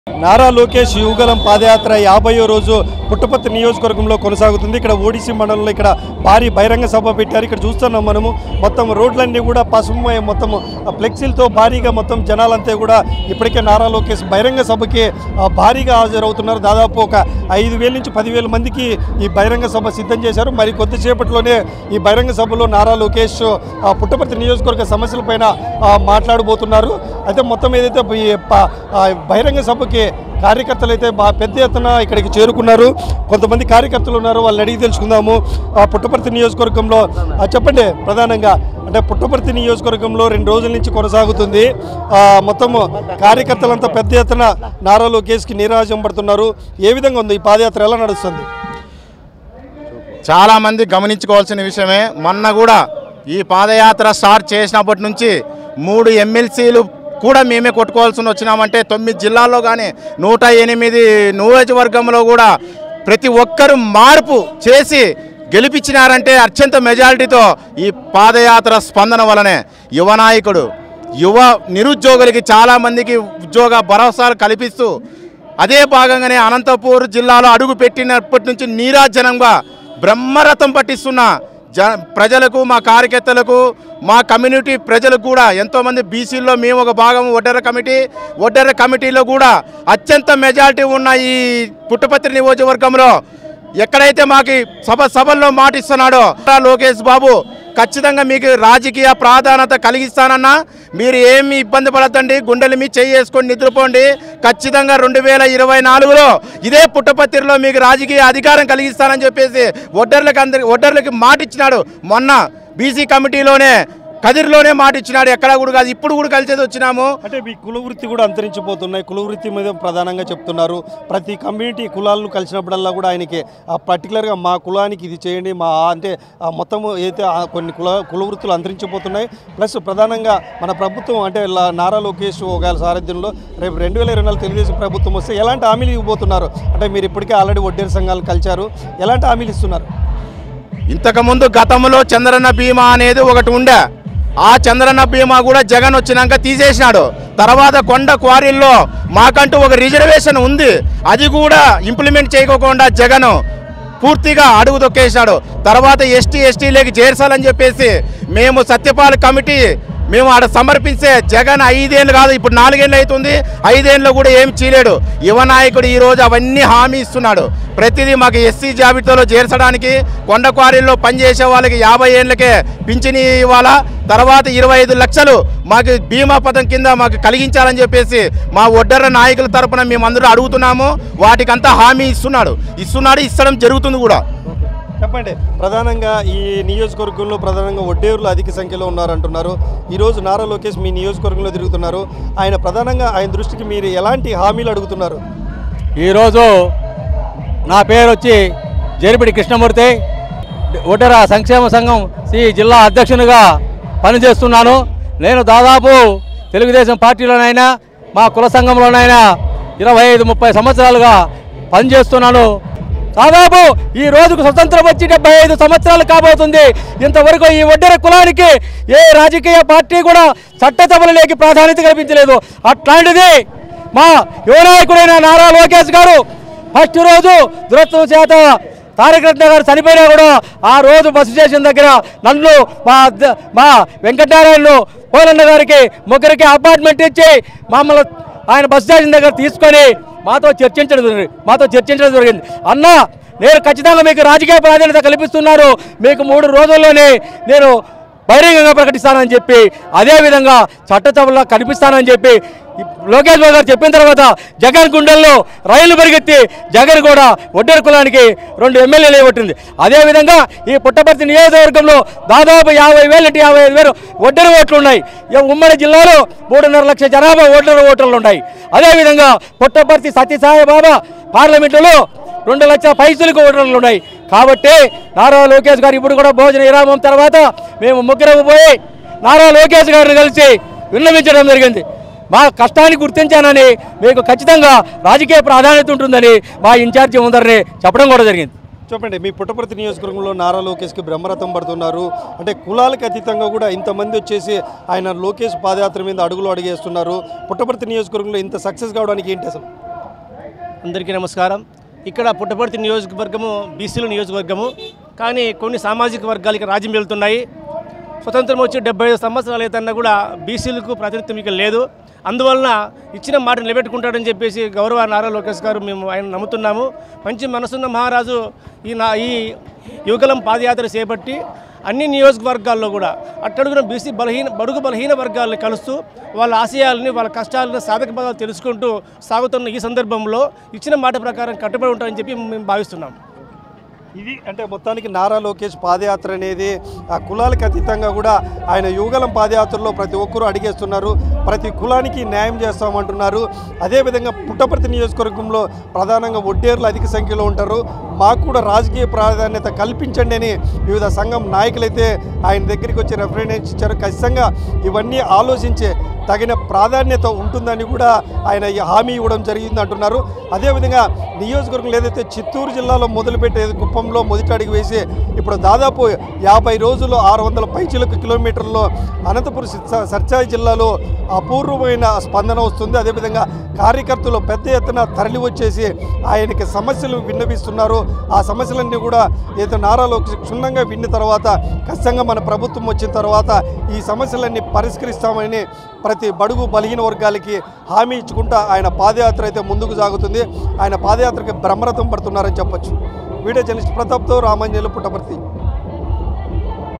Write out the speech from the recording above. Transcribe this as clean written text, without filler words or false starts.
నారా లోకేష్ యువగలం పాదయాత్ర 50వ రోజు పుట్టపర్తి నియోజకవర్గంలో కొనసాగుతుంది. ఇక్కడ ఓడిసి మండలంలో ఇక్కడ భారీ బహిరంగ సభ పెట్టారు. ఇక్కడ చూస్తున్నాం మనము మొత్తం రోడ్లన్నీ కూడా పసుమయ మొత్తం ఫ్లెక్సీలతో భారీగా మొత్తం జనాలంతా కూడా ఇప్పటికే నారా లోకేష్ బహిరంగ సభకి భారీగా హాజరవుతున్నారు. దాదాపు ఒక 5,000 నుంచి 10,000 మందికి ఈ బహిరంగ సభ సిద్ధం చేశారు. మరి కొద్దిసేపట్లోనే ఈ బహిరంగ సభలో నారా లోకేష్ పుట్టపర్తి నియోజకవర్గ సమస్యలపైన మాట్లాడబోతున్నారు. అయితే మొత్తం ఏదైతే బహిరంగ సభకి కార్యకర్తలు అయితే పెద్ద ఎత్తున ఇక్కడికి చేరుకున్నారు. కొంతమంది కార్యకర్తలు ఉన్నారు, వాళ్ళని అడిగి తెలుసుకుందాము. పుట్టపర్తి నియోజకవర్గంలో చెప్పండి, ప్రధానంగా అంటే పుట్టపర్తి నియోజకవర్గంలో 2 రోజుల నుంచి కొనసాగుతుంది. మొత్తము కార్యకర్తలంతా పెద్ద ఎత్తున నారా లోకేష్కి నీరాజం పడుతున్నారు. ఏ విధంగా ఉంది ఈ పాదయాత్ర, ఎలా నడుస్తుంది? చాలామంది గమనించుకోవాల్సిన విషయమే, మొన్న కూడా ఈ పాదయాత్ర స్టార్ట్ చేసినప్పటి నుంచి 3 ఎమ్మెల్సీలు కూడా మేమే కొట్టుకోవాల్సి వచ్చినామంటే 9 జిల్లాల్లో కానీ 108 నియోజకవర్గంలో కూడా ప్రతి ఒక్కరూ మార్పు చేసి గెలిపించినారంటే అత్యంత మెజారిటీతో ఈ పాదయాత్ర స్పందన వలనే. యువ నాయకుడు యువ నిరుద్యోగులకి చాలామందికి ఉద్యోగ భరోసాలు కల్పిస్తూ అదే భాగంగానే అనంతపూర్ జిల్లాలో అడుగు పెట్టినప్పటి నుంచి నీరాజనంగా బ్రహ్మరథం పట్టిస్తున్న ప్రజలకు, మా కార్యకర్తలకు, మా కమ్యూనిటీ ప్రజలకు కూడా ఎంతోమంది బీసీల్లో మేము ఒక భాగం ఒడ్డెర కమిటీలో కూడా అత్యంత మెజారిటీ ఉన్న ఈ పుట్టపర్తి నియోజకవర్గంలో ఎక్కడైతే మాకు సభల్లో మాటిస్తున్నాడో లోకేష్ బాబు ఖచ్చితంగా మీకు రాజకీయ ప్రాధాన్యత కలిగిస్తానన్నా మీరు ఏమి ఇబ్బంది పడద్దండి, గుండెలు మీ చేసుకొని నిద్రపోండి. ఖచ్చితంగా 2024లో ఇదే పుట్టపర్తిలో మీకు రాజకీయ అధికారం కలిగిస్తానని చెప్పేసి ఒడ్డర్లకి మాట ఇచ్చినాడు. మొన్న బీసీ కమిటీలోనే కదిరిలోనే మాట ఇచ్చినాడు. ఎక్కడా కూడా కాదు, ఇప్పుడు కూడా కలిసేది వచ్చినాము. అంటే మీ కుల వృత్తి కూడా అంతరించిపోతున్నాయి. కుల వృత్తి మీద ప్రధానంగా చెప్తున్నారు. ప్రతి కమ్యూనిటీ కులాలను కలిసినప్పుడల్లా కూడా ఆయనకి పర్టికులర్గా మా కులానికి ఇది చేయండి, మా అంటే మొత్తం అయితే కొన్ని కుల వృత్తులు అంతరించిపోతున్నాయి. ప్లస్ ప్రధానంగా మన ప్రభుత్వం అంటే నారా లోకేష్ ఒకవేళ సారథ్యంలో రేపు 2024 తెలుగుదేశం ప్రభుత్వం వస్తే ఎలాంటి హామీలు ఇవ్వబోతున్నారు? అంటే మీరు ఇప్పటికే ఆల్రెడీ వడ్డేరు సంఘాలు కలిశారు, ఎలాంటి హామీలు ఇస్తున్నారు? ఇంతకుముందు గతంలో చంద్రన్న బీమా అనేది ఒకటి ఉండే, ఆ చంద్రన్న బీమా కూడా జగన్ వచ్చినాక తీసేసినాడు. తర్వాత కొండ క్వారీల్లో మాకంటూ ఒక రిజర్వేషన్ ఉంది, అది కూడా ఇంప్లిమెంట్ చేయకోకుండా జగన్ పూర్తిగా అడుగు తొక్కేసినాడు. తర్వాత ఎస్టీలోకి చేర్చాలని చెప్పేసి మేము సత్యపాల్ కమిటీ మేము ఆడ సమర్పిస్తే జగన్ 5 ఏళ్ళు కాదు, ఇప్పుడు 4 ఏళ్ళు అవుతుంది, 5 ఏళ్ళు కూడా ఏం చేయలేడు. యువ నాయకుడు ఈరోజు అవన్నీ హామీ ఇస్తున్నాడు. ప్రతిదీ మాకు ఎస్సీ జాబితాలో చేర్చడానికి, కొండ క్వారీల్లో పనిచేసే వాళ్ళకి 50 ఏళ్ళకే పింఛని ఇవ్వాలా, తర్వాత 25 లక్షలు మాకు బీమా పథకం కింద మాకు కలిగించాలని చెప్పేసి మా ఒడ్డర నాయకుల తరపున మేమందరూ అడుగుతున్నాము. వాటికంతా హామీ ఇస్తున్నాడు, ఇస్తడం జరుగుతుంది కూడా. చెప్పండి, ప్రధానంగా ఈ నియోజకవర్గంలో ప్రధానంగా వడ్డేరులు అధిక సంఖ్యలో ఉన్నారంటున్నారు. ఈరోజు నారా లోకేష్ మీ నియోజకవర్గంలో తిరుగుతున్నారు. ఆయన దృష్టికి మీరు ఎలాంటి హామీలు అడుగుతున్నారు? ఈరోజు నా పేరు వచ్చి జరిపిడి కృష్ణమూర్తి, ఒడ్డెర సంక్షేమ సంఘం జిల్లా అధ్యక్షునిగా పనిచేస్తున్నాను. నేను దాదాపు తెలుగుదేశం పార్టీలోనైనా మా కుల సంఘంలోనైనా 25-30 సంవత్సరాలుగా పనిచేస్తున్నాను. దాదాపు ఈ రోజుకు స్వతంత్రం వచ్చి 75 సంవత్సరాలు కాబోతుంది. ఇంతవరకు ఈ ఒడ్డెర కులానికి ఏ రాజకీయ పార్టీ కూడా చట్టసభలలోకి ప్రాధాన్యత కల్పించలేదు. అట్లాంటిది మా యువనాయకుడైన నారా లోకేష్ గారు ఫస్ట్ రోజు దురదృష్టం చేత తారక రత్న గారు చనిపోయినా కూడా ఆ రోజు బస్సు స్టేషన్ దగ్గర నన్ను మా వెంకటనారాయణను పోలన్న గారికి ముగ్గురికి అపార్ట్మెంట్ ఇచ్చి మమ్మల్ని ఆయన బస్సు స్టేషన్ దగ్గర తీసుకొని మాతో చర్చించడం జరిగింది. అన్న, నేను ఖచ్చితంగా మీకు రాజకీయ ప్రాధాన్యత కల్పిస్తున్నారు, మీకు 3 రోజుల్లోనే నేను బహిరంగంగా ప్రకటిస్తానని చెప్పి, అదేవిధంగా చట్టసభలో కనిపిస్తానని చెప్పి లోకేష్ బాబు గారు చెప్పిన తర్వాత జగన్ గుండెల్లో రైలు పరిగెత్తి జగన్ కూడా ఒడ్డెర కులానికి 2 ఎమ్మెల్యేలు ఇవ్వట్టింది. అదేవిధంగా ఈ పుట్టపర్తి నియోజకవర్గంలో దాదాపు 50,000 నుంచి 55,000 ఒడ్డెర ఓట్లు ఉన్నాయి. ఉమ్మడి జిల్లాలో 3.5 లక్షల జనాభా ఓటర్లు ఉన్నాయి. అదేవిధంగా పుట్టపర్తి సత్యసాయిబాబా పార్లమెంటులో 2 లక్షల పైసలకు ఓటర్లు ఉన్నాయి. కాబట్టి నారా లోకేష్ గారు ఇప్పుడు కూడా భోజన విరామం తర్వాత మేము ముగ్గురు పోయి నారా లోకేష్ గారిని కలిసి విన్నవించడం జరిగింది. మా కష్టాన్ని గుర్తించానని, మీకు ఖచ్చితంగా రాజకీయ ప్రాధాన్యత ఉంటుందని మా ఇన్ఛార్జి ఉందరని చెప్పడం కూడా జరిగింది. చెప్పండి, మీ పుట్టపర్తి నియోజకవర్గంలో నారా లోకేష్కి బ్రహ్మరథం పడుతున్నారు. అంటే కులాలకు అతీతంగా కూడా ఇంతమంది వచ్చేసి ఆయన లోకేష్ పాదయాత్ర మీద అడుగులు అడిగేస్తున్నారు. పుట్టపర్తి నియోజకవర్గంలో ఇంత సక్సెస్ కావడానికి ఏంటి అసలు? అందరికీ నమస్కారం. ఇక్కడ పుట్టపర్తి నియోజకవర్గము బీసీల నియోజకవర్గము, కానీ కొన్ని సామాజిక వర్గాలు ఇక్కడ రాజ్యం వెళ్తున్నాయి. స్వతంత్రం వచ్చి 75 సంవత్సరాలు అయితేన్నా కూడా బీసీలకు ప్రాతినిధ్యం ఇక లేదు. అందువలన ఇచ్చిన మాట నిలబెట్టుకుంటాడని చెప్పేసి గౌరవ నారా లోకేష్ గారు మేము ఆయన నమ్ముతున్నాము. మంచి మనసున్న మహారాజు ఈ యువగలం పాదయాత్ర చేపట్టి అన్ని నియోజకవర్గాల్లో కూడా అట్టడుగున బీసీ బడుగు బలహీన వర్గాలను కలుస్తూ వాళ్ళ ఆశయాలని వాళ్ళ కష్టాలను సాధక బాధలు తెలుసుకుంటూ సాగుతున్న ఈ సందర్భంలో ఇచ్చిన మాట ప్రకారం కట్టుబడి ఉంటారని చెప్పి మేము భావిస్తున్నాం. ఇది అంటే మొత్తానికి నారా లోకేష్ పాదయాత్ర అనేది ఆ కులాలకు అతీతంగా కూడా ఆయన యువగలం పాదయాత్రలో ప్రతి ఒక్కరూ అడిగేస్తున్నారు. ప్రతి కులానికి న్యాయం చేస్తామంటున్నారు. అదేవిధంగా పుట్టపర్తి నియోజకవర్గంలో ప్రధానంగా ఒడ్డేర్లు అధిక సంఖ్యలో ఉంటారు. మాకు కూడా రాజకీయ ప్రాధాన్యత కల్పించండి అని వివిధ సంఘం నాయకులైతే ఆయన దగ్గరికి వచ్చి రెఫరెన్స్ ఇచ్చారు. ఖచ్చితంగా ఇవన్నీ ఆలోచించే తగిన ప్రాధాన్యత ఉంటుందని కూడా ఆయన హామీ ఇవ్వడం జరిగింది అంటున్నారు. అదేవిధంగా నియోజకవర్గంలో ఏదైతే చిత్తూరు జిల్లాలో మొదలుపెట్టేది కుప్పంలో మొదటి అడుగు వేసి ఇప్పుడు దాదాపు 50 రోజుల్లో 600 పైచిలకు కిలోమీటర్లలో అనంతపురం సర్చాయి జిల్లాలో అపూర్వమైన స్పందన వస్తుంది. అదేవిధంగా కార్యకర్తలు పెద్ద ఎత్తున తరలి వచ్చేసి ఆయనకి సమస్యలు విన్నవిస్తున్నారు. ఆ సమస్యలన్నీ కూడా ఏదో నారా లోకేష్ క్షుణ్ణంగా విన్న తర్వాత ఖచ్చితంగా మన ప్రభుత్వం వచ్చిన తర్వాత ఈ సమస్యలన్నీ పరిష్కరిస్తామని ప్రతి బడుగు బలహీన వర్గాలకి హామీ ఇచ్చుకుంటా ఆయన పాదయాత్ర అయితే ముందుకు సాగుతుంది. ఆయన పాదయాత్రకి బ్రహ్మరథం పడుతున్నారని చెప్పొచ్చు. వీడియో జర్నలిస్ట్ ప్రతాప్తో రామాంజనేయులు, పుట్టపర్తి.